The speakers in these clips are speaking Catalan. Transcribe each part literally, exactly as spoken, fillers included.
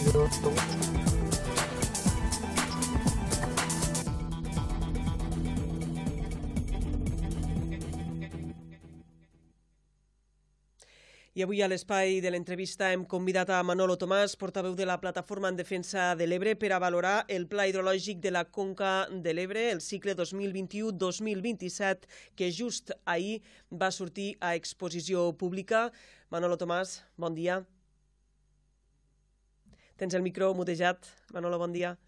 I avui a l'espai de l'entrevista hem convidat a Manolo Tomàs, portaveu de la Plataforma en Defensa de l'Ebre, per a valorar el Pla Hidrològic de la Conca de l'Ebre, el cicle dos mil vint-i-u dos mil vint-i-set, que just ahir va sortir a exposició pública. Manolo Tomàs, bon dia. Tens el micro mutejat. Manolo, bon dia.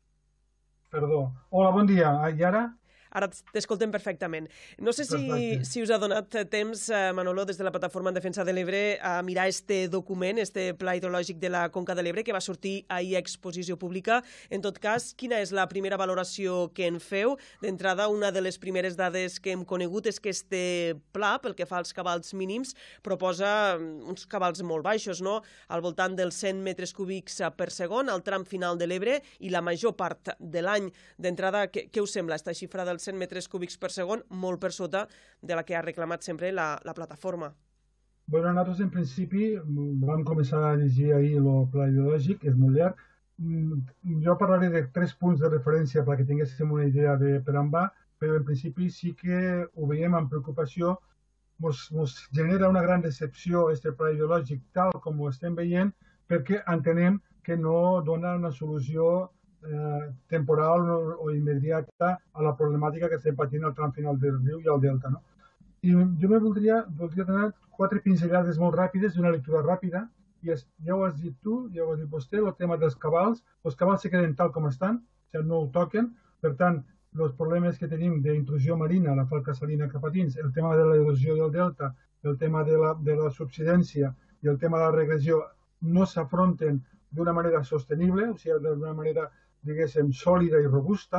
Perdó. Hola, bon dia. I ara? Ara t'escoltem perfectament. No sé si, si us ha donat temps, Manolo, des de la Plataforma en Defensa de l'Ebre, a mirar este document, este Pla Hidrològic de la Conca de l'Ebre, que va sortir ahir a exposició pública. En tot cas, quina és la primera valoració que en feu? D'entrada, una de les primeres dades que hem conegut és que este pla, pel que fa als cabals mínims, proposa uns cabals molt baixos, no? Al voltant dels cent metres cúbics per segon, al tram final de l'Ebre, i la major part de l'any. D'entrada, què, què us sembla, esta xifra dels cent metres cúbics per segon, molt per sota de la que ha reclamat sempre la, la plataforma? Bueno, nosaltres en principi vam començar a llegir ahir el pla hidrològic, és molt llarg. Jo parlaré de tres punts de referència perquè tinguéssim una idea de per on va, però en principi sí que ho veiem amb preocupació. Ens genera una gran decepció este pla hidrològic tal com ho estem veient, perquè entenem que no dona una solució Eh, temporal o, o immediata a la problemàtica que estem patint al tram final del riu i al delta. No? I jo me voldria, voldria donar quatre pinzellades molt ràpides d'una lectura ràpida, i és, ja ho has dit tu, ja ho has dit vostè, el tema dels cabals. Els cabals se queden tal com estan, o sigui, no ho toquen, per tant, els problemes que tenim d'intrusió marina, la falca salina cap a dins, el tema de l'erosió del delta, el tema de la, de la subsidència i el tema de la regressió no s'afronten d'una manera sostenible, o sigui, d'una manera diguéssim, sòlida i robusta,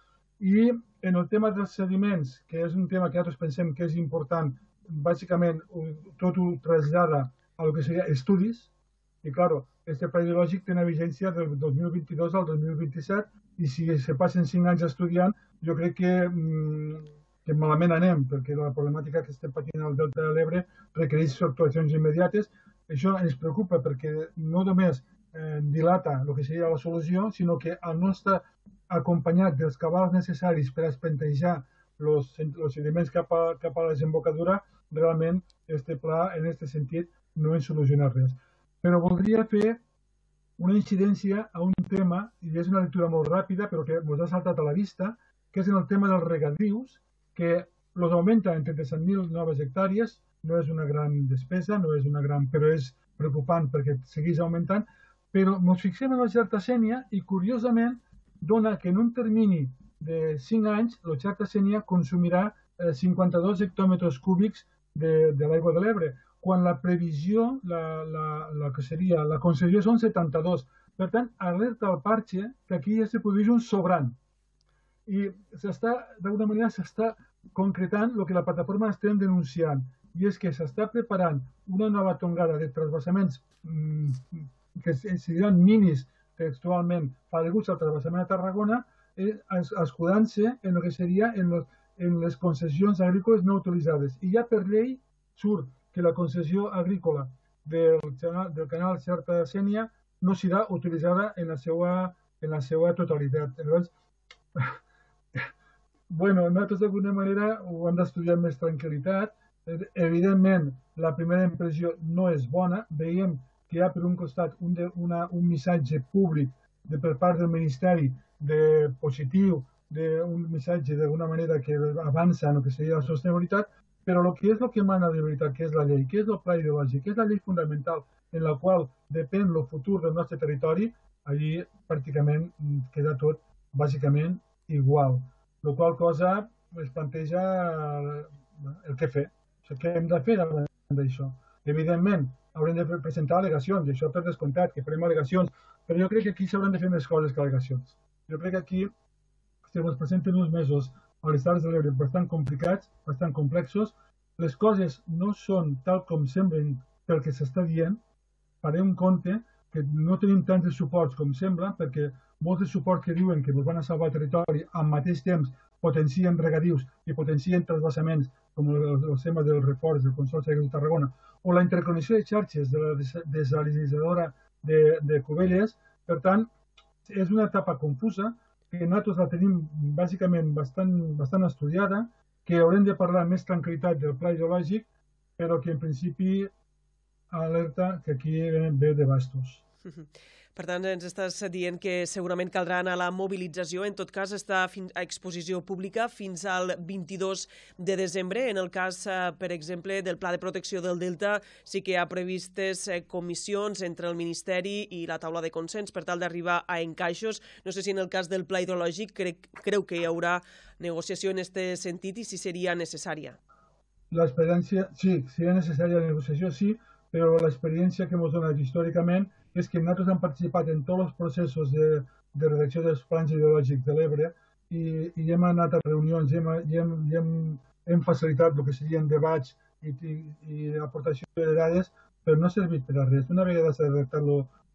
i en el tema dels sediments, que és un tema que nosaltres pensem que és important, bàsicament tot ho trasllada a lo que seria estudis, i clar, este pla hidrològic té una vigència del dos mil vint-i-dos al dos mil vint-i-set, i si se passen cinc anys estudiant, jo crec que, que malament anem, perquè la problemàtica que estem patint al delta de l'Ebre requereix actuacions immediates. Això ens preocupa perquè no només dilata el que seria la solució, sinó que al no estar acompanyat dels cabals necessaris per espentejar els sediments cap a, cap a la desembocadura, realment este pla, en aquest sentit, no ens soluciona res. Però voldria fer una incidència a un tema, i és una lectura molt ràpida, però que ens ha saltat a la vista, que és en el tema dels regadius, que els augmenta en trenta-set mil noves hectàrees, no és una gran despesa, no és una gran, però és preocupant perquè segueix augmentant. Però ens fixem en la xarta-sénia i, curiosament, dona que en un termini de cinc anys la xarta-sénia consumirà cinquanta-dos hectòmetres cúbics de, de l'aigua de l'Ebre, quan la previsió, la, la, la que seria la concessió, són setanta-dos. Per tant, alerta al parche que aquí ja se produeix un sobrant. I s'està, d'alguna manera, s'està concretant el que la plataforma estem denunciant, i és que s'està preparant una nova tongada de transvasaments mmm, que seran minis textualment pareguts al transvasament de Tarragona, eh, escudant-se en el que seria en, los, en les concessions agrícoles no utilitzades. I ja per llei surt que la concessió agrícola del, del canal Xerta-Sénia no serà utilitzada en la seva, en la seva totalitat. Llavors, bueno, nosaltres d'alguna manera ho hem d'estudiar amb més tranquil·litat. Evidentment, la primera impressió no és bona. Veiem que hi ha per un costat un, de, una, un missatge públic de, per part del Ministeri de positiu, de, un missatge d'alguna manera que avança en el que seria la sostenibilitat, però el que és el que mana de veritat, que és la llei, que és el pla hidrològic, que és la llei fundamental en la qual depèn el futur del nostre territori, allí pràcticament queda tot bàsicament igual. La qual cosa es planteja el que fer, o sigui, què hem de fer davant d'això. Evidentment, haurem de presentar al·legacions, i això per descomptat, que farem al·legacions, però jo crec que aquí s'hauran de fer més coses que al·legacions. Jo crec que aquí, si ens presenten uns mesos a les Terres de l'Ebre bastant complicats, bastant complexos, les coses no són tal com semblen pel que s'està dient, farem compte que no tenim tants de suports com sembla, perquè molts de suports que diuen que ens van a salvar el territori al mateix temps potencien regadius i potencien transvasaments, com el, el tema del reforç del Consorci de Tarragona, o la interconnexió de xarxes de la desalinitzadora de, de Cubelles, Per tant, és una etapa confusa que nosaltres la tenim bàsicament bastant, bastant estudiada, que haurem de parlar amb més tranquil·litat del pla ideològic, però que en principi alerta que aquí ve de bastos. Per tant, ens estàs dient que segurament caldrà anar a la mobilització. En tot cas, està a exposició pública fins al vint-i-dos de desembre. En el cas, per exemple, del Pla de Protecció del Delta, sí que hi ha previstes comissions entre el Ministeri i la taula de consens per tal d'arribar a encaixos. No sé si en el cas del Pla Hidrològic creu que hi haurà negociació en aquest sentit i si seria necessària. L'experiència, sí, seria necessària la negociació, sí, però l'experiència que ens ha donat històricament és que nosaltres hem participat en tots els processos de, de redacció dels plans ideològics de l'Ebre i, i hem anat a reunions i hem, i hem, i hem, hem facilitat el que serien debats i, i, i aportació de dades, però no ha servit per a res. Una vegada s'ha redactat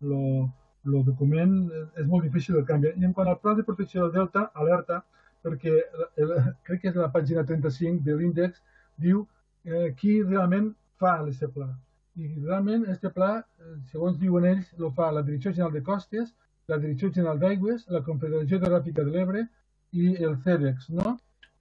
el document, és molt difícil el canvi. I en quant al pla de protecció del Delta, alerta, perquè el, crec que és la pàgina trenta-cinc de l'índex, diu eh, qui realment fa l'S Pla. I realment aquest pla, segons diuen ells, el fa la Direcció General de Costes, la Direcció General d'Aigües, la Confederació Hidrogràfica de l'Ebre i el CEDEX, no?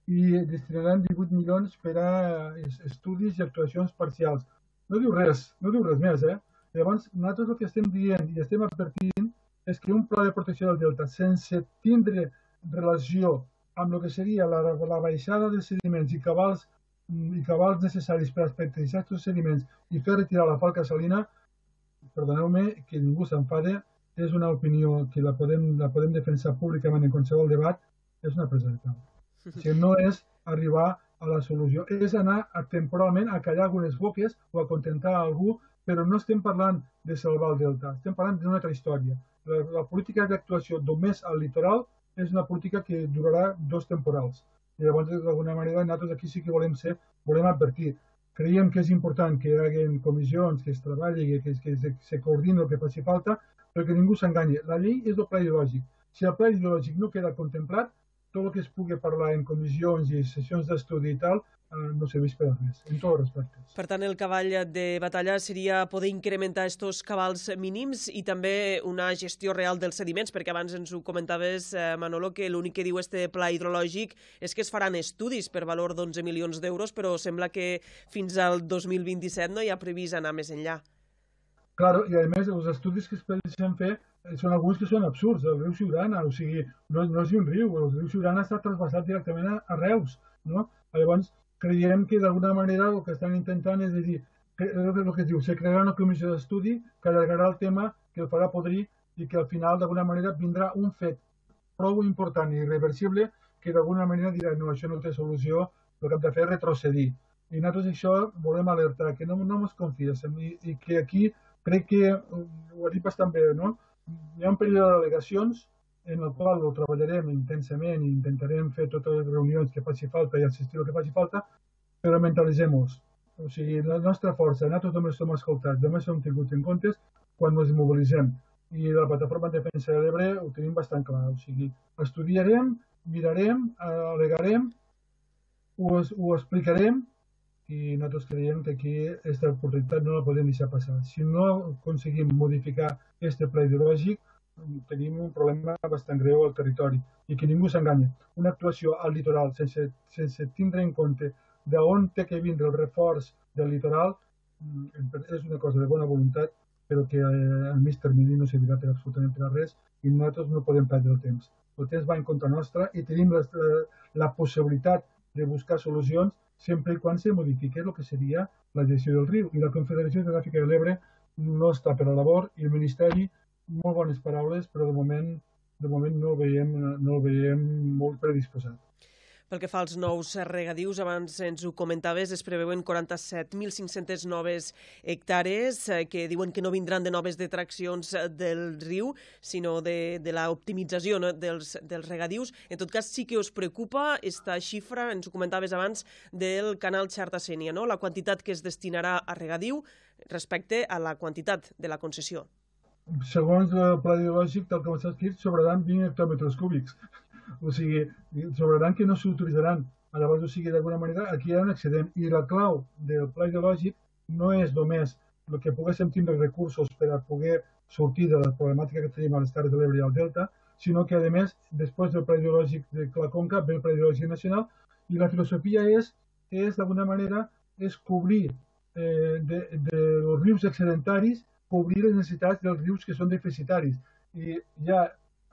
I destinaran divuit milions per a estudis i actuacions parcials. No diu res, no diu res més, eh? Llavors, nosaltres el que estem dient i estem advertint és que un pla de protecció del delta sense tindre relació amb el que seria la, la baixada de sediments i cabals i cabals necessaris per aspectar aquests sediments i fer retirar la falca salina, perdoneu-me, que ningú s'enfade, és una opinió que la podem, la podem defensar públicament en qualsevol debat, és una presa de pèl. O sigui, no és arribar a la solució, és anar a, temporalment a callar algunes boques o a contentar a algú, però no estem parlant de salvar el delta, estem parlant d'una altra història. La, la política d'actuació només al litoral és una política que durarà dos temporals. I llavors, d'alguna manera, nosaltres aquí sí que volem ser, volem advertir. Creiem que és important que hi hagi comissions, que es treballi, que, que, que se coordini el que faci falta, però que ningú s'enganyi. La llei és el pla ideològic. Si el pla ideològic no queda contemplat, tot el que es pugui parlar en comissions i sessions d'estudi i tal, no serveix per a res, en tots els respectes. Per tant, el cavall de batalla seria poder incrementar aquests cabals mínims i també una gestió real dels sediments, perquè abans ens ho comentaves, Manolo, que l'únic que diu este pla hidrològic és que es faran estudis per valor d'onze milions d'euros, però sembla que fins al dos mil vint-i-set no hi ha previst anar més enllà. Claro, i a més, els estudis que es pensen fer són alguns que són absurds. El riu Siurana, o sigui, no, no és un riu, el riu Siurana està trasbassat directament a, a Reus, no? Llavors, creiem que d'alguna manera el que estan intentant és dir, que, el que es diu, se crearà una comissió d'estudi que allargarà el tema, que el farà podrir i que al final d'alguna manera vindrà un fet prou important i irreversible que d'alguna manera dirà, no, això no té solució, el que hem de fer és retrocedir. I nosaltres això volem alertar, que no, no ens confiéssim i, i que aquí crec que, ho ha dit bastant bé, no? Hi ha un període d'al·legacions en el qual ho treballarem intensament i intentarem fer totes les reunions que faci falta i assistir el que faci falta, però mentalitzem-nos. O sigui, la nostra força, nosaltres només som escoltats, només som tinguts en compte quan ens mobilitzem. I la plataforma de defensa de l'Ebre ho tenim bastant clar. O sigui, estudiarem, mirarem, al·legarem, ho, ho explicarem i nosaltres creiem que aquí aquesta oportunitat no la podem deixar passar. Si no aconseguim modificar aquest pla ideològic, tenim un problema bastant greu al territori i que ningú s'enganya. Una actuació al litoral sense, sense tindre en compte d'on té que vindre el reforç del litoral és una cosa de bona voluntat, però que a mig termini no servirà per absolutament per a res i nosaltres no podem perdre el temps. El temps va en contra nostra i tenim la, la possibilitat de buscar solucions sempre i quan se modifiqui el que seria la gestió del riu. I la Confederació Hidrogràfica de l'Ebre no està per a la labor i el Ministeri, molt bones paraules, però de moment, de moment no, el veiem, no el veiem molt predisposat. Pel que fa als nous regadius, abans ens ho comentaves, es preveuen quaranta-set mil cinc-centes noves hectàrees que diuen que no vindran de noves detraccions del riu, sinó de, de l'optimització, no? dels, dels regadius. En tot cas, sí que us preocupa esta xifra, ens ho comentaves abans, del canal Xarta-Sénia, no? La quantitat que es destinarà a regadiu respecte a la quantitat de la concessió. Segons el pla ideològic, tal com està escrit, sobraran vint hectòmetres cúbics. O sigui, sobraran que no s'utilitzaran. Llavors, o sigui, d'alguna manera, aquí hi ha un excedent. I la clau del pla ideològic no és només el que poguéssim tindre recursos per a poder sortir de la problemàtica que tenim a les Terres de l'Ebre i al Delta, sinó que, a més, després del Pla Hidrològic de la Conca ve el Pla Hidrològic Nacional i la filosofia és, és d'alguna manera, és cobrir eh, de, de els rius excedentaris, cobrir les necessitats dels rius que són deficitaris. I ja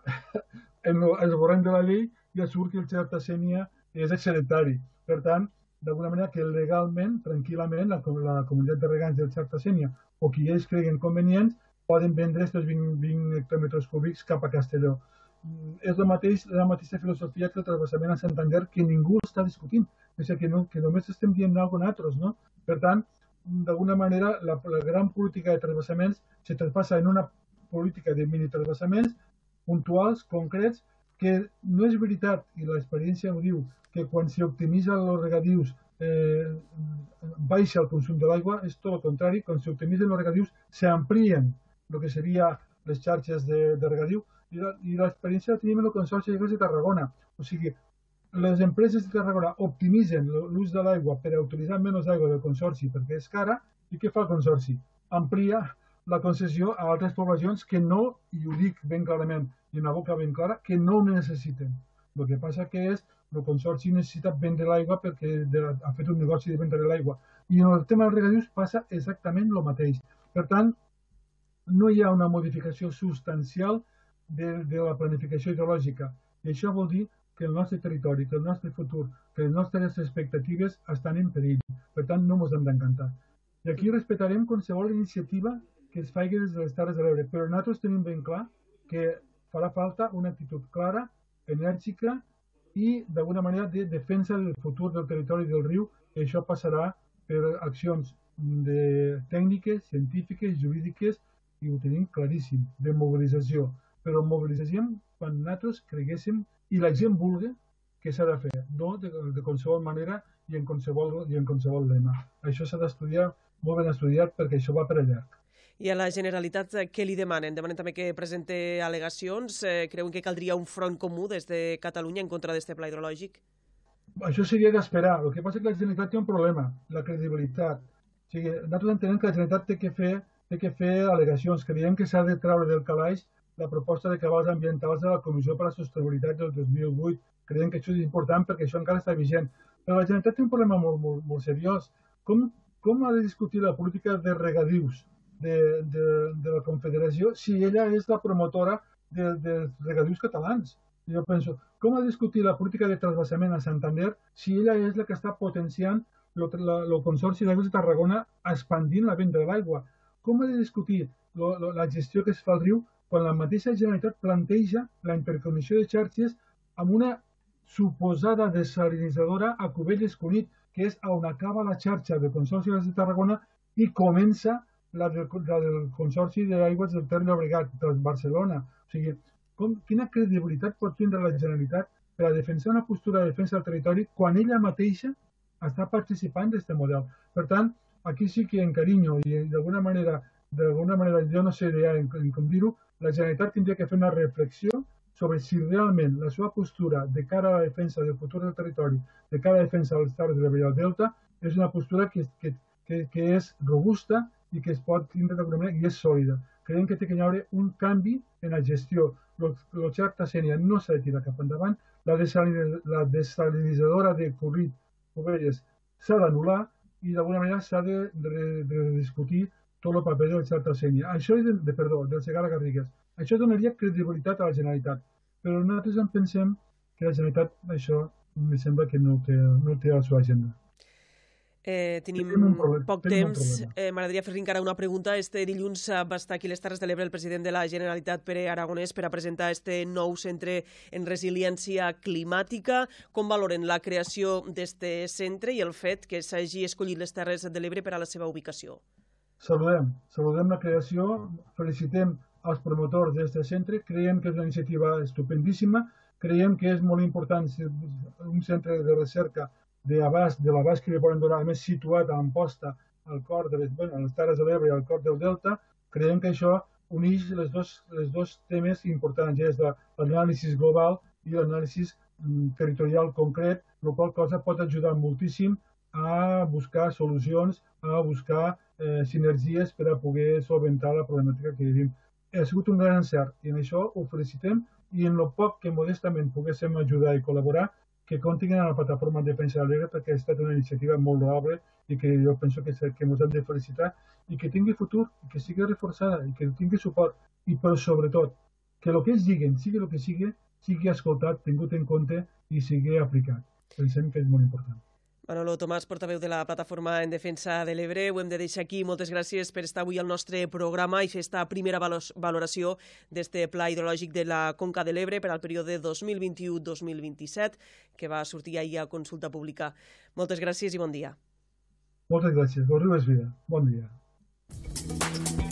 en el borrany de la llei ja surt que el xerta sénia és excedentari. Per tant, d'alguna manera que legalment, tranquil·lament, la, la comunitat de regants del xerta sénia o qui ells creguen convenients poden vendre aquests vint, vint hectòmetres cúbics cap a Castelló. És la, mateix, la mateixa filosofia que el transvasament a Santander, que ningú està discutint. És a dir, que, no, que només estem dient alguna cosa nosaltres, no? Per tant, d'alguna manera, la, la gran política de transvasaments se traspassa en una política de mini-transvasaments puntuals, concrets, que no és veritat, i l'experiència ho diu, que quan s'optimitza els regadius eh, baixa el consum de l'aigua, és tot el contrari, quan s'optimitzen els regadius s'amplien el que seria les xarxes de, de regadiu, i l'experiència la tenim en el Consorci d'Aigües de Tarragona. O sigui, les empreses de Tarragona optimitzen l'ús de l'aigua per a utilitzar menys aigua del Consorci perquè és cara, i què fa el Consorci? Amplia la concessió a altres poblacions que no, i ho dic ben clarament, i una boca ben clara, que no ho necessiten. El que passa que és el Consorci necessita vendre l'aigua perquè ha fet un negoci de vendre l'aigua. I en el tema dels regadius passa exactament el mateix. Per tant, no hi ha una modificació substancial de, de la planificació hidrològica. I això vol dir que el nostre territori, que el nostre futur, que les nostres expectatives estan en perill. Per tant, no ens hem d'encantar. I aquí respectarem qualsevol iniciativa que es faci des de les Terres de l'Ebre, però nosaltres tenim ben clar que farà falta una actitud clara, enèrgica i, d'alguna manera, de defensa del futur del territori del riu, i això passarà per accions de tècniques, científiques, jurídiques, i ho tenim claríssim, de mobilització. Però mobilitzaríem quan nosaltres creguéssim i la gent vulgui que s'ha de fer, no de, de qualsevol manera i en qualsevol, i en qualsevol lema. Això s'ha d'estudiar, molt ben estudiat, perquè això va per a llarg. I a la Generalitat què li demanen? Demanen també que presente al·legacions? Eh, creuen que caldria un front comú des de Catalunya en contra d'aquest pla hidrològic? Això seria d'esperar. El que passa és que la Generalitat té un problema, la credibilitat. O sigui, nosaltres entenem que la Generalitat té que fer, té que fer al·legacions. Creiem que s'ha de treure del calaix la proposta de cabals ambientals de la Comissió per a la Sostenibilitat del dos mil vuit. Creiem que això és important perquè això encara està vigent. Però la Generalitat té un problema molt, molt, molt seriós. Com, com ha de discutir la política de regadius de, de, de la Confederació si ella és la promotora de, de regadius catalans? I jo penso, com ha de discutir la política de transvasament a Santander si ella és la que està potenciant el Consorci d'Aigües de Tarragona expandint la venda de l'aigua? Com ha de discutir lo, lo, la gestió que es fa al riu quan la mateixa Generalitat planteja la interconnexió de xarxes amb una suposada desalinitzadora a Cubelles-Cunit, que és on acaba la xarxa del Consorci d'Aigües de Tarragona i comença la del, la del Consorci d'Aigües del Ter Llobregat, de Barcelona. O sigui, com, quina credibilitat pot tindre la Generalitat per a defensar una postura de defensa del territori quan ella mateixa està participant d'aquest model? Per tant, aquí sí que encarinyo i d'alguna manera, d'alguna manera, jo no sé ja com dir-ho, la Generalitat tindria que fer una reflexió sobre si realment la seva postura de cara a la defensa del futur del territori, de cara a la defensa dels Terres de l'Ebre i del Delta, és una postura que, que, que, que és robusta i que es pot tindre d'alguna manera i és sòlida. Creiem que té que hi haver un canvi en la gestió. El xerta sénia no s'ha de tirar cap endavant, la, desaliniz la desalinitzadora de Cubit, Cubelles s'ha d'anul·lar i d'alguna manera s'ha de, de, de discutir tot el paper del xerta sénia. Això és de, de, perdó, del Segarra-Garrigues. Això donaria credibilitat a la Generalitat, però nosaltres en pensem que la Generalitat això em sembla que no té, no té a la seva agenda. Eh, tenim problema, poc temps. Eh, M'agradaria fer encara una pregunta. Este dilluns va estar aquí a les Terres de l'Ebre el president de la Generalitat, Pere Aragonès, per a presentar este nou centre en resiliència climàtica. Com valoren la creació d'este centre i el fet que s'hagi escollit les Terres de l'Ebre per a la seva ubicació? Saludem, saludem la creació, felicitem als promotors d'aquest centre, creiem que és una iniciativa estupendíssima, creiem que és molt important un centre de recerca de l'abast que li poden donar, a més situat a Amposta, al cor de les, bueno, a les Terres de l'Ebre i al cor del Delta. Creiem que això uneix les dos, les dos temes importants, és l'anàlisi global i l'anàlisi territorial concret, la qual cosa pot ajudar moltíssim a buscar solucions, a buscar eh, sinergies per a poder solventar la problemàtica que vivim. ha sigut un gran encert i en això ho felicitem i en el poc que modestament poguéssim ajudar i col·laborar, que continuen a la plataforma de Defensa de l'Ebre perquè ha estat una iniciativa molt loable i que jo penso que, que ens hem de felicitar i que tingui futur, i que sigui reforçada i que tingui suport i però sobretot que el que ells diguen, sigui el que sigui, sigui escoltat, tingut en compte i sigui aplicat. Pensem que és molt important. Manolo Tomàs, portaveu de la Plataforma en Defensa de l'Ebre, ho hem de deixar aquí. Moltes gràcies per estar avui al nostre programa i fer esta primera valoració d'este pla hidrològic de la Conca de l'Ebre per al període dos mil vint-i-u dos mil vint-i-set, que va sortir ahir a consulta pública. Moltes gràcies i bon dia. Moltes gràcies. El riu és vida. Bon dia.